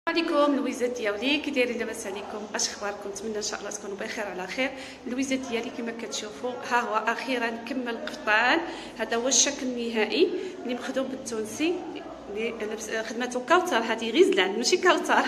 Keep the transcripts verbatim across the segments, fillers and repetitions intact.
عليكم لويزات ديالي، كي دايرين؟ لاباس عليكم؟ اش اخباركم؟ نتمنى ان شاء الله تكونوا بخير على خير. اللويزات ديالي كما كتشوفوا ها هو اخيرا كمل القفطان. هذا هو الشكل النهائي اللي مخدوم بالتونسي، اللي خدمته كوثر. هذه غير زلال ماشي كوثر.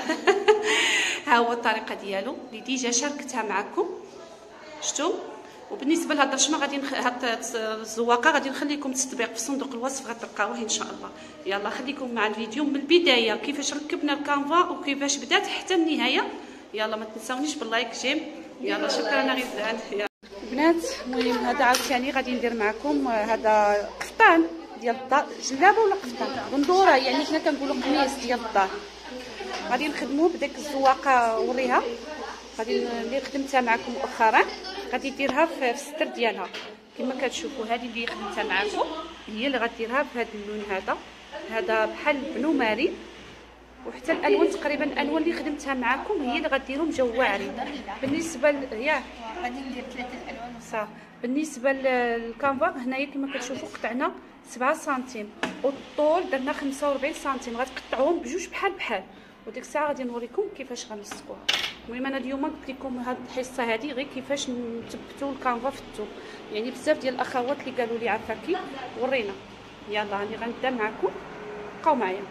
ها هو الطريقه ديالو اللي ديجا شاركتها معكم، شفتوا. وبالنسبه لهاد الرشمه غادي نخ... هاد الزواقه غادي نخليكم التطبيق في صندوق الوصف، غتلقاوه ان شاء الله. يلا خليكم مع الفيديو من البدايه كيفاش ركبنا الكانفا وكيفاش بدات حتى النهايه. يلا ما تنساونيش باللايك جيم. يلا شكرا انا غزال. البنات المهم هذا عاوتاني غادي ندير معكم هذا قفطان ديال الدار، جلابه ولا قفطان بندوره، يعني حنا كنقولوا قميص ديال الدار. غادي نخدموه بديك الزواقه وريها، غادي اللي خدمتها معكم مؤخرا غادي ديرها في الستر ديالها كما كتشوفوا. هذه اللي خدمتها معكم هي اللي غديرها بهذا اللون، هذا هذا بحال بنو ماري، وحتى الالوان تقريبا الالوان اللي خدمتها معكم هي اللي غديرهم جواعري. بالنسبه ل... يا غادي ندير ثلاثه الالوان صح. بالنسبه للكانفا هنايا كما كتشوفوا قطعنا سبعة سنتيم، والطول درنا خمسة وربعين سنتيم. غتقطعوهم بجوج بحال بحال، وديك الساعه غادي نوريكم كيفاش غنلصقوها. المهم انا اليوم قلت لكم هاد الحصه هذه غير كيفاش نثبتوا الكانفا في الثوب، يعني بزاف ديال الاخوات اللي قالوا لي عافاكي ورينا. يلا راني غنبدا معكم، بقاو معايا.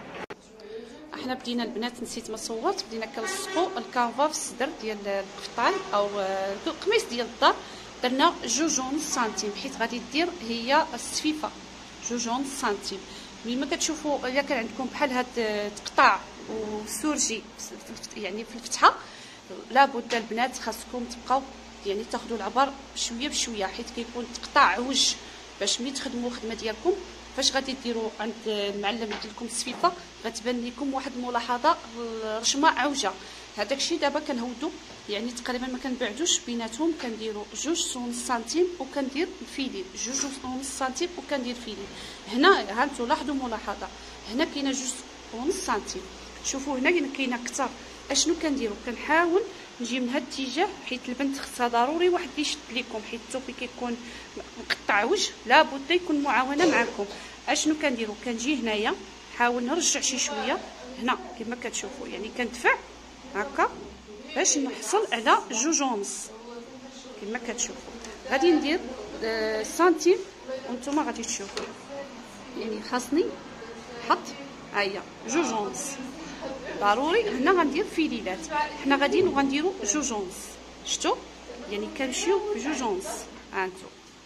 احنا بدينا البنات، نسيت ما صورت، بدينا كنلصقوا الكانفا في الصدر ديال القفطان او القميص ديال الدار. درنا جوج ونص سنتيم حيت غادي دير هي السفيفه جوج ونص سنتيم. ملي ما كتشوفوا الا كان عندكم بحال هاد تقطاع وسورجي يعني في الفتحه، لابد البنات خاصكم تبقاو يعني تاخذوا العبر بشويه بشويه، حيت كيكون تقطاع عوج. باش ملي تخدموا الخدمه ديالكم فاش غادي ديروا عند المعلم ديالكم السفيفه غتبان لكم واحد الملاحظه، الرشمه عوجه. هذاك الشيء دابا كنهودوا يعني تقريبا ما كنبعدوش بيناتهم، كنديروا جوج ونص سنتيم وكندير الفيلين، جوج ونص سنتيم وكندير فيلين. هنا ها انتم لاحظوا ملاحظه، هنا كاينه جوج ونص سنتيم، شوفوا هنا كاينه اكثر. اشنو كنديروا؟ كنحاول نجي من هذا الاتجاه، حيت البنت خصها ضروري واحد اللي يشد لكم، حيت الثوب كيكون مقطع وجه لابد يكون معاونه معكم. اشنو كنديروا؟ كنجي هنايا نحاول نرجع شي شويه هنا كما كتشوفوا، يعني كندفع هكا باش نحصل على جوج ونص كما كتشوفوا. غادي ندير آه سنتيم وانتم غادي تشوفوا، يعني خاصني نحط هيا جوج ونص ضروري. هنا غندير فيليلات، حنا غاديين وغنديروا جوج ونص، شفتوا يعني كنمشيو بجوج ونص. ها انتم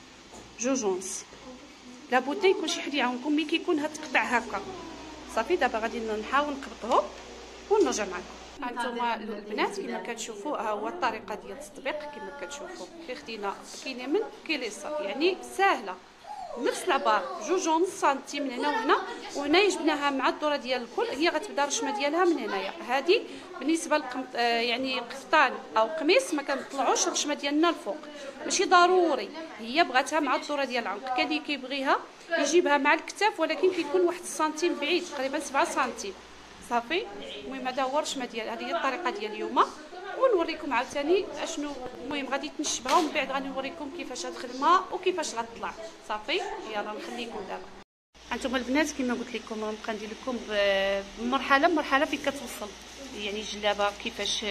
جوج ونص لابد يكون شي حد يعاونكم ملي كيكون هاد التقطع هكا. صافي دابا غادي نحاول نقبطهم ونرجع معكم. هانتوما البنات كما كتشوفوا ها هو الطريقه ديال التطبيق كما كتشوفوا. كي خدينا كاين يمين كاين اليسار، يعني ساهله نفس العبار جوج ونص سنتيم من هنا وهنا، وهنا جبناها مع الدوره ديال الكل. هي غتبدا الرشمه ديالها من هنايا. هذه بالنسبه للقم... آه يعني قفطان او قميص ما كنطلعوش الرشمه ديالنا الفوق، ماشي ضروري. هي بغاتها مع الدوره ديال العنق، كاين اللي كيبغيها يجيبها مع الكتاف، ولكن كيكون واحد السنتيم بعيد تقريبا سبعة سنتيم. صافي المهم هذا هو الرشمه ديال، هذه هي الطريقه ديال اليوم، ونوريكم عاوتاني اشنو. المهم غادي تنشبها ومن بعد غادي نوريكم كيفاش هاد الخدمه وكيفاش غتطلع. صافي يلا نخليكم دابا. هانتوما البنات كما قلت لكم غنبقى ندير لكم بمرحله بمرحله فين كتوصل، يعني الجلابه كيفاش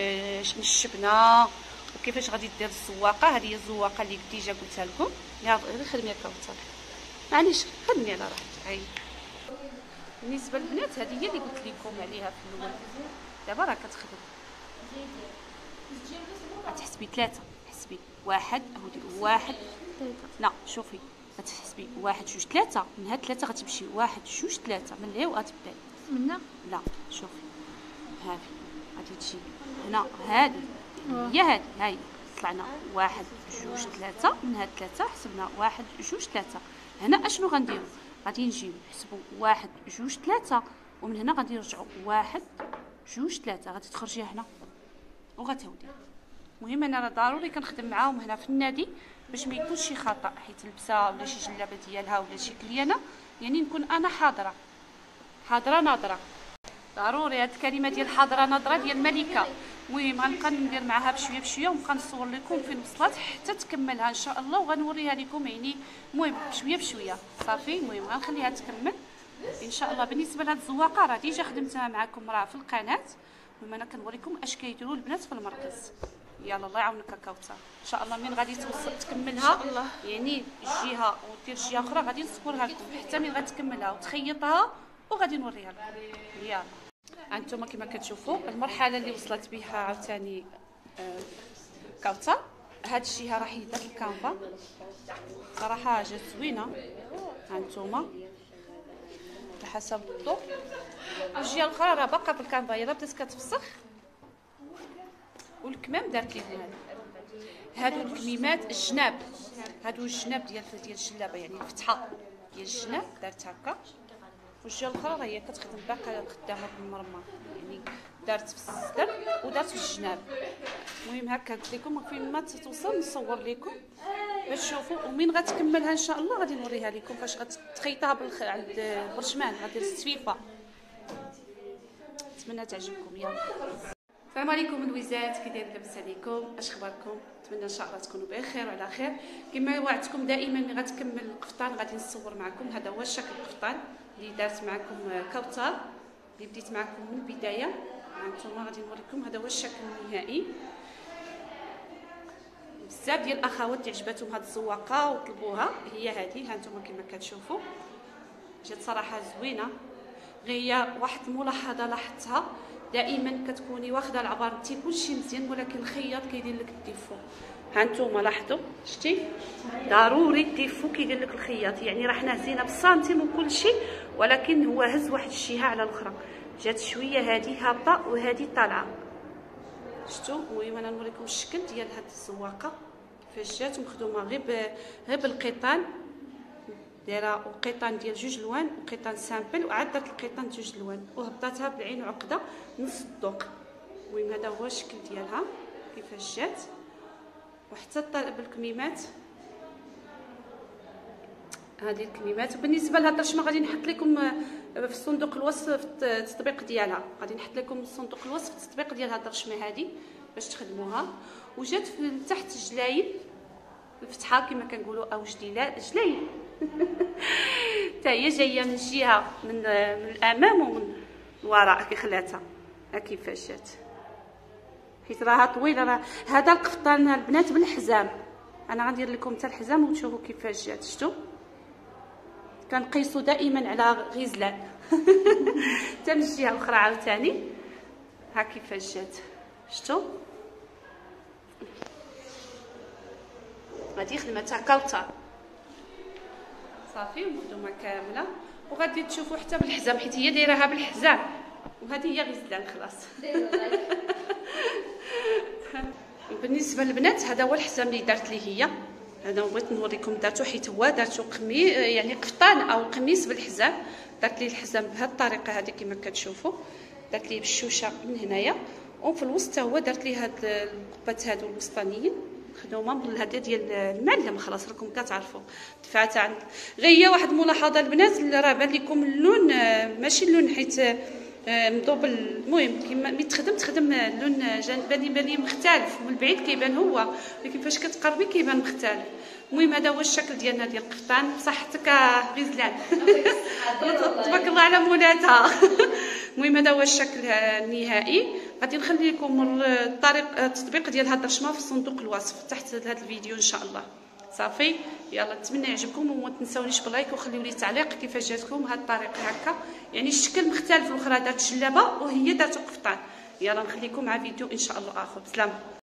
نشبنا وكيفاش غادي دير الزواقه. هذه هي الزواقه اللي ديجا قلتها لكم. يلا غير خدمي هكا وصافي، معليش خدمي على راحتك. هاي بالنسبه للبنات هذه هي اللي قلت لكم عليها في الاول. دابا راه كتخدم، غتحسبي ثلاثه، حسبي واحد هودي واحد لا شوفي غتحسبي واحد جوج ثلاثه، من هاد ثلاثه غتمشي واحد جوج ثلاثه من هنا وغتبداي منا. لا شوفي هذه غادي تجي هنا، هذه هي هذه هاي طلعنا واحد جوج ثلاثه، من هاد ثلاثه حسبنا واحد جوج ثلاثه. هنا اشنو غنديروا؟ غادي نجيو نحسبوا واحد جوج ثلاثه، ومن هنا غادي نرجعوا واحد جوج ثلاثه، غادي تخرجيها هنا وغتهودي. المهم انا راه ضروري كنخدم معاهم هنا في النادي باش ما يكونش شي خطا، حيت لبسه ولا شي جلابه ديالها ولا شي كليانه، يعني نكون انا حاضره حاضره ناظره. ضروري هاد الكلمه ديال حاضره ناظره ديال الملكه. المهم غنبقى ندير معاها بشويه بشويه ونبقى نصور لكم فين وصلت حتى تكملها ان شاء الله، وغنوريها لكم يعني المهم بشويه بشويه. صافي المهم غنخليها تكمل ان شاء الله. بالنسبه لهاد الزواقه راه ديجا خدمتها معكم راه في القناه، المهم انا كنوريكم اش كيديروا البنات في المركز. يلا الله يعاونك كوثر ان شاء الله. من غادي توصل تكملها الله. يعني جهه ودير جهه اخرى غادي نصورها لكم حتى من غتكملها وتخيطها وغادي نوريها لكم. يلا هانتوما كما كتشوفوا المرحله اللي وصلت بها عاوتاني آه كوثر. هاد الجهه راه حيدات الكانفا صراحه جات زوينه هانتوما على حسب الضوء. الجهه الاخرى راه باقا في الكانفا يلا بدات كتفسخ والكمام دارت ليه هذا. هادو الكميمات الجناب، هادو الجناب ديال ديال الجلابه يعني الفتحه ديال الجناب دارت هكا. والجهه الاخرى راه هي كتخدم باقا خدامه بالمرمى يعني دارت في الصدر ودارت في الجناب. المهم هكا قلت لكم فين ما توصل نصور لكم باش تشوفوا. ومين غتكملها ان شاء الله غادي نوريها لكم فاش غتخيطها بالخ... عند برشمان غادير السفيفه. نتمنى تعجبكم. يلا السلام عليكم الويزات، كي داير لاباس عليكم؟ اش اخباركم؟ نتمنى ان شاء الله تكونوا بخير وعلى خير. كما وعدتكم دائما ملي غتكمل القفطان غادي نصور معكم. هذا هو الشكل القفطان اللي دارت معكم كوثر اللي بديت معكم من البدايه. هانتوما غادي نوريكم هذا هو الشكل النهائي. بزاف ديال الاخوات اللي عجباتهم هذه الزواقه وطلبوها هي هذه. هانتوما كما كتشوفوا جات صراحه زوينه. غير هي واحد الملاحظه لاحظتها، دائما كتكوني واخده العبار نتي كلشي مزيان ولكن الخياط كيدير لك الديفو. هانتوما لاحظوا شتي ضروري الديفو كيدير لك الخياط. يعني راه حنا هزينا بالسنتيم وكلشي ولكن هو هز واحد الجهه على الاخرى. جات شويه هذه هابطه وهذه طالعه شفتوا. المهم انا نوريكم الشكل ديال هذه الزواقه كيفاش جات مخدومه غير غير بالقيطان. دايره وقيطان ديال جوج لوان وقيطان سامبل وعاد درت القيطان جوج لوان وهبطاتها بالعين وعقده نص الذوق. المهم هذا هو الشكل ديالها كيفاش جات. وحتى بالكميمات هذه الكميمات. وبالنسبه لهاد الرشمه غادي نحط لكم في صندوق الوصف في التطبيق ديالها. غادي نحط لكم صندوق الوصف في التطبيق ديال هاد الرشمه هذه باش تخدموها. وجات في تحت الجلايل الفتحه كما كنقولوا او جليله جلايل حتى هي جايه من الجهه من من الامام ومن الوراء كي خلاتها ها كيفاش جات. حيت راها طويله. راه هذا القفطان البنات بالحزام. انا غندير لكم حتى الحزام وتشوفوا كيفاش جات. شفتوا كنقيسوا دائما على غزلان حتى من الجهه الاخرى عاوتاني ها كيفاش جات. شفتوا غادي خدمتها كوثر صافي مخدومه كامله. وغادي تشوفوا حتى بالحزام حيت هي دايرها بالحزام وهذه هي غزلان خلاص. بالنسبه للبنات هذا هو الحزام اللي دارت لي هي. هذا بغيت نوريكم دارتو حيت هو دارتو قمي يعني قفطان او قميص بالحزام. دارت لي الحزام بهذه الطريقه هذه كما كتشوفوا. دارت لي بالشوشه من هنايا وفي الوسط هو دارت لي هاد القبات هادو الوسطانيين مخدومه بالهديه ديال المعلم. خلاص راكم كتعرفوا دفعتها عند. غير هي واحد الملاحظه البنات راه بان لكم اللون ماشي اللون حيت مضوب. المهم كيما ملي تخدم تخدم اللون بان لي مختلف من البعيد كيبان هو ولكن فاش كتقربي كيبان مختلف. المهم هذا هو الشكل ديالنا ديال القفطان. بصحتك غزلان تبارك الله على مولاتها. المهم هذا هو الشكل النهائي. غادي نخلي لكم الطريق التطبيق ديال هاد الرشمه في صندوق الوصف تحت هذا الفيديو ان شاء الله. صافي يلا نتمنى يعجبكم وما تنساونيش باللايك وخليو لي تعليق كيفاش جاتكم هاد الطريقه هكا. يعني الشكل مختلف. الاخرى دارت جلابه وهي دارت قفطان. يلا نخليكم مع فيديو ان شاء الله اخر. بسلامه.